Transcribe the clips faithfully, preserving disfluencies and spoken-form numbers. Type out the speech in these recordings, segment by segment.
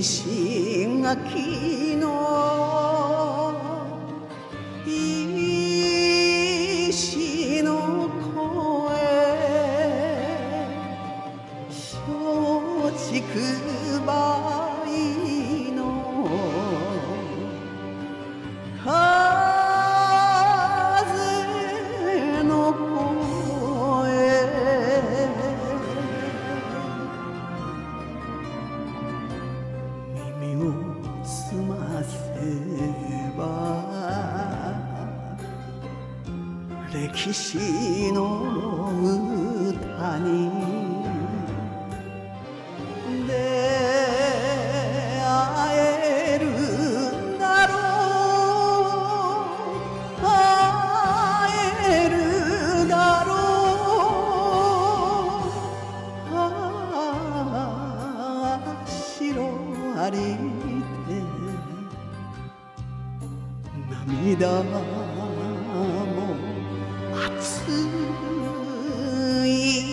石垣の石の声松竹梅の風の声耳を澄ませば歴史の歌に出会えるだろう会えるだろうああ白ありて涙も熱い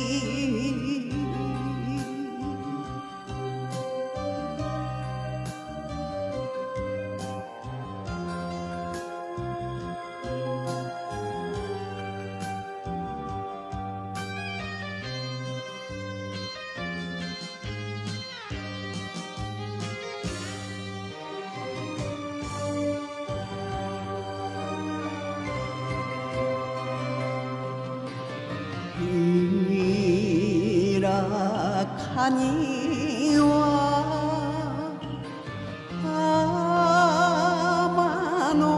にらかには天の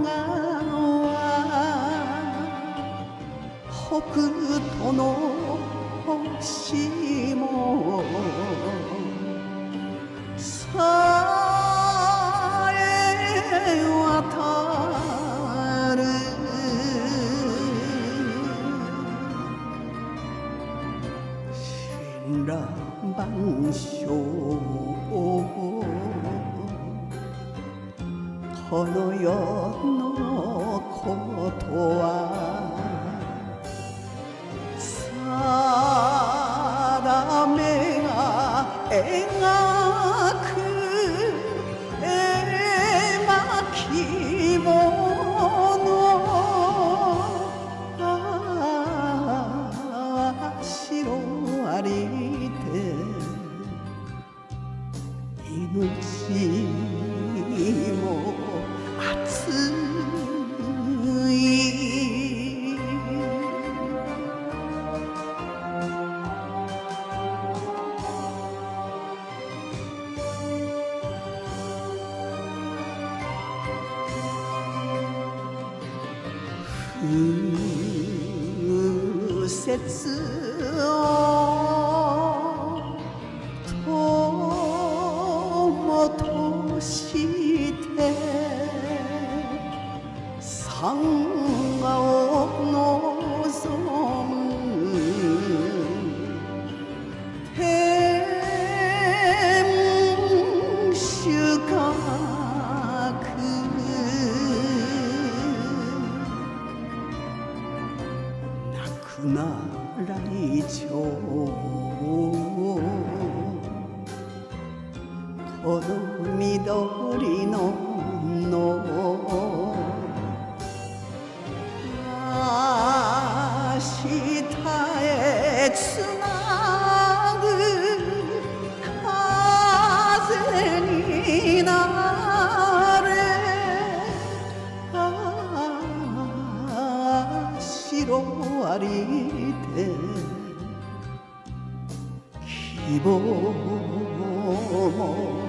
川北斗の星もさえ渡る羅万象この世のことは定めが描く絵巻物ああ白あり命も熱い風雪をとして山河を望む天守閣泣くな来鳥この緑の野明日へつなぐ風になれああ白ありて希望も